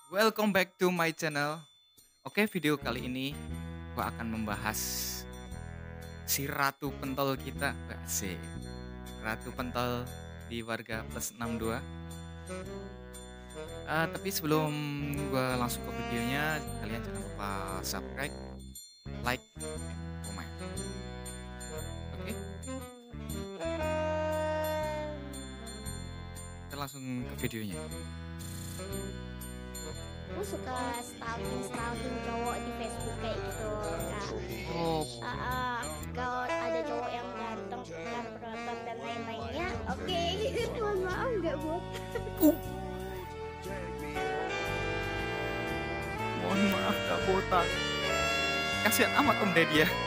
Welcome back to my channel. Oke, video kali ini gua akan membahas si ratu pentol kita, sih. Ratu pentol di warga plus 62. Tapi sebelum gua langsung ke videonya, kalian jangan lupa subscribe, like, and comment. Oke. Kita langsung ke videonya. Aku suka stalking cowok di Facebook kayak gitu. Kalau ada cowok yang ganteng, berotot dan lain-lainnya, oke. Mohon maaf nggak buat. Mohon maaf Kak Botak. Kasihan amat Om Deddy ya.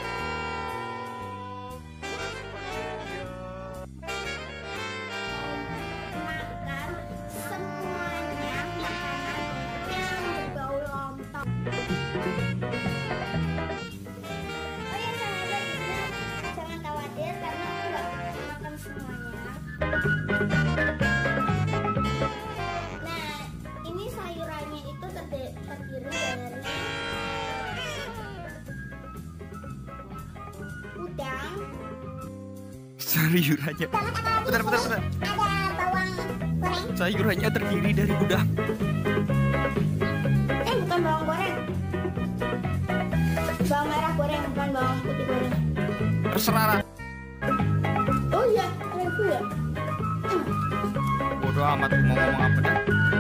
Nah, ini sayurannya itu terdiri dari udang. Sayurannya. Bentar. Ada bawang goreng. Sayurannya terdiri dari udang. Bukan bawang goreng. Bawang merah goreng, bukan bawang putih goreng. Terserah lah. Oh iya, itu ya. Bodoh amat mau ngomong apa dah.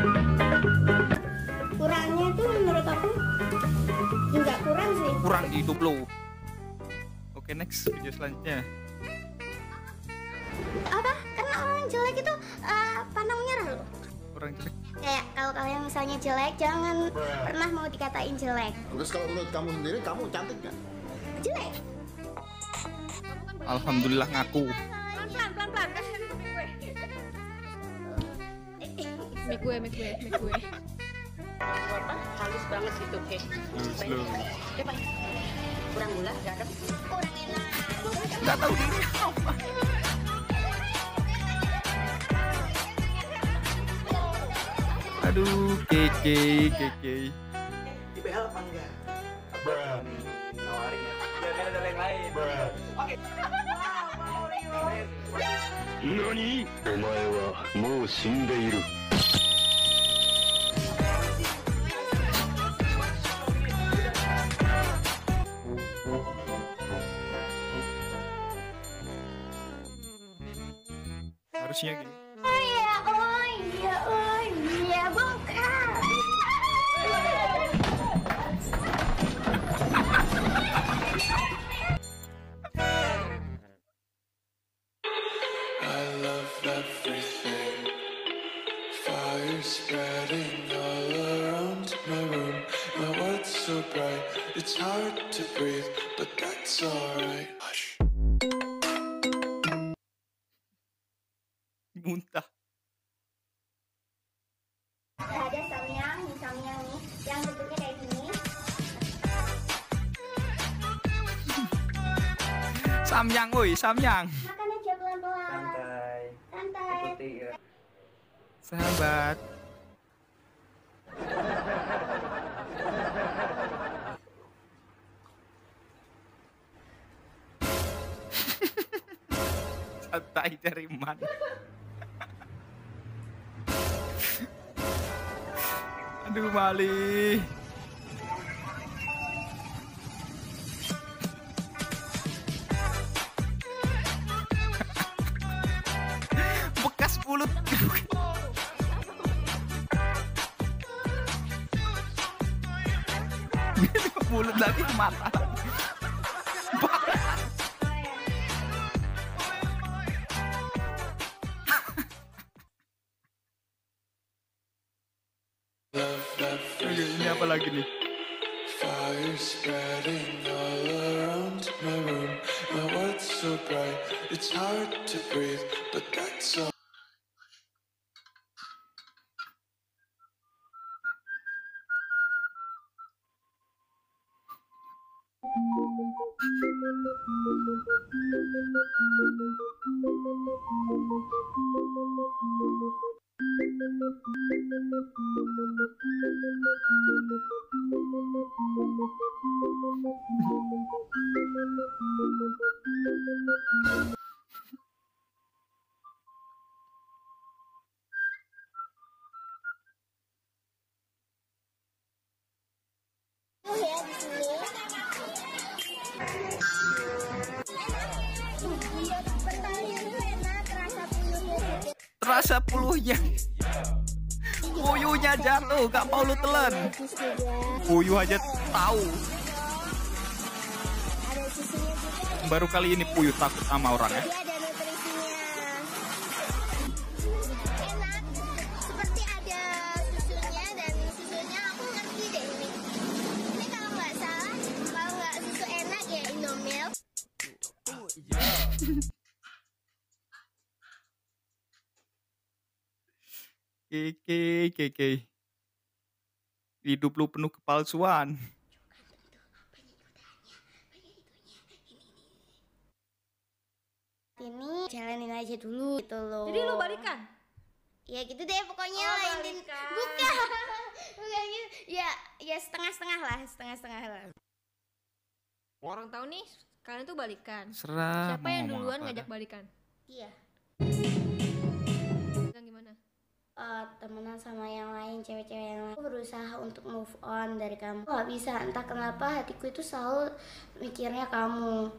Kurangnya itu menurut aku nggak kurang sih. Kurang di hidup lo. Oke, next video selanjutnya. Apa? Karena orang jelek itu pandang menyerah loh. Orang jelek. Kayak kalau kalian misalnya jelek, jangan pernah mau dikatain jelek. Terus kalau menurut kamu sendiri, kamu cantik nggak? Jelek. Alhamdulillah ngaku. Pelan-pelan. Mic gue. Apa? Halus banget gitu, oke. Slow. Coba. Kurang gula, garam. Kurang enak. Nggak tahu diri apa. Aduh, keke. IPL apa enggak? Nawarin ya. Biar kan ada yang lain. Oke. NANI?! お前はもう死んでいる。 Harusnya gini. Iya, bongkar. I love everything. Fire spreading all around my room. My world's so bright, it's hard to breathe, but that's alright. Hush. Muntah. Ada samyang nih, yang bentuknya kayak gini. Samyang. Makan aja pelan-pelan. Santai. Ikuti ya. Sahabat. Santai dari mana? Aduh, Mali. Bekas mulut. Mulut lagi ke mata. Oke, ini apa lagi nih? Fire spreading all around my room. My world's so bright, it's hard to breathe, but that's all. puyuhnya. Puyuhnya jatuh, gak mau lu telan. Terus juga Puyuh aja tahu. ada susunya juga. Baru kali ini puyuh takut sama orang ya. Jadi ada nutrisinya. Enak. Seperti ada susunya dan susunya aku ngerti deh ini. Ini kalau nggak salah, kalau nggak susu enak ya Indomilk. Keke. Hidup lu penuh kepalsuan. Ini jalanin aja dulu gitu loh. Jadi lu balikan? Ya gitu deh pokoknya Oh, lah intinya. balikan. Bukan. Bukan gitu. Ya setengah-setengah lah. Orang tahu nih, kalian tuh balikan. Serah. Siapa mau yang ngomong duluan apa ngajak dah. balikan? Iya. Yang gimana? Temenan sama yang lain, cewek-cewek yang lain. Aku berusaha untuk move on dari kamu. Gak bisa, entah kenapa hatiku itu selalu mikirnya kamu.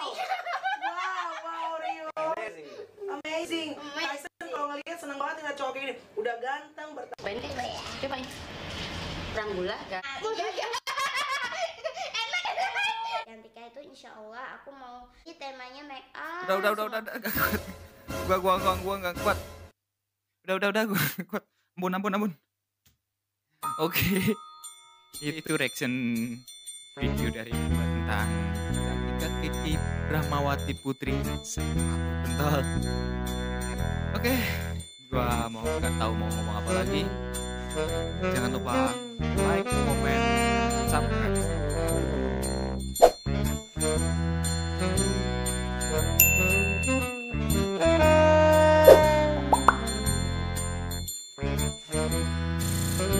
Wow, Rio. Amazing. Tyson kalau ngeliat seneng banget ngeliat cowok kayak gini. Udah ganteng, Coba ini, coba ini. Kurang gula, gak? Enak. Cantika itu insya Allah aku mau. Ini temanya make up. Udah. Gua nggak kuat. Udah, gua nggak kuat. Ampun. Oke. Itu reaction video dari gua tentang Cantika Kiki Brahmawati Putri Sepatu Pentol. Oke, gua nggak tahu mau ngomong apa lagi. Jangan lupa like, comment, subscribe.